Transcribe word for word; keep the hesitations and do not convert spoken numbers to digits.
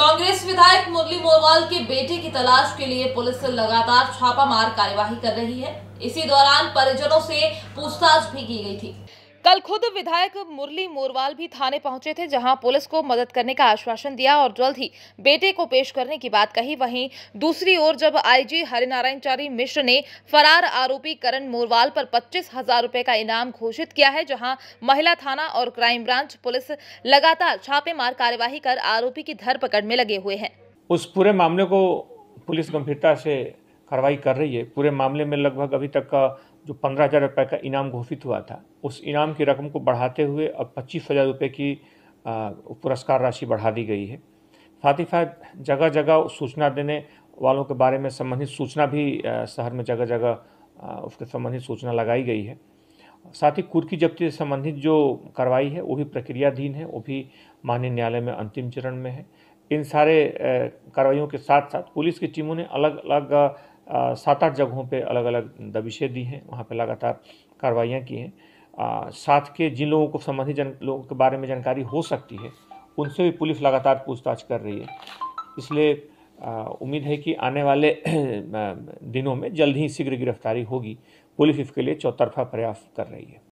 कांग्रेस विधायक मुरली मोरवाल के बेटे की तलाश के लिए पुलिस लगातार छापामार कार्यवाही कर रही है। इसी दौरान परिजनों से पूछताछ भी की गई थी। कल खुद विधायक मुरली मोरवाल भी थाने पहुंचे थे, जहां पुलिस को मदद करने का आश्वासन दिया और जल्द ही बेटे को पेश करने की बात कही। वहीं दूसरी ओर जब आईजी हरिनारायणचारी मिश्र ने फरार आरोपी करण मोरवाल पर पच्चीस हजार रुपए का इनाम घोषित किया है, जहां महिला थाना और क्राइम ब्रांच पुलिस लगातार छापेमार कार्यवाही कर आरोपी की धरपकड़ में लगे हुए हैं। उस पूरे मामले को पुलिस गंभीरता से कार्रवाई कर रही है। पूरे मामले में लगभग अभी तक का जो पंद्रह हजार रुपये का इनाम घोषित हुआ था, उस इनाम की रकम को बढ़ाते हुए अब पच्चीस हजार रुपये की पुरस्कार राशि बढ़ा दी गई है। साथ ही साथ जगह जगह सूचना देने वालों के बारे में संबंधित सूचना भी शहर में जगह जगह उसके संबंधित सूचना लगाई गई है। साथ ही कुर्की जब्ती से संबंधित जो कार्रवाई है वो भी प्रक्रियाधीन है, वो भी माननीय न्यायालय में अंतिम चरण में है। इन सारे कार्रवाइयों के साथ साथ पुलिस की टीमों ने अलग अलग सात आठ जगहों पे अलग अलग दबिशें दी हैं, वहाँ पे लगातार कार्रवाइयाँ की हैं। साथ के जिन लोगों को संबंधित जन लोगों के बारे में जानकारी हो सकती है, उनसे भी पुलिस लगातार पूछताछ कर रही है। इसलिए उम्मीद है कि आने वाले दिनों में जल्द ही शीघ्र गिरफ्तारी होगी। पुलिस इसके लिए चौतरफा प्रयास कर रही है।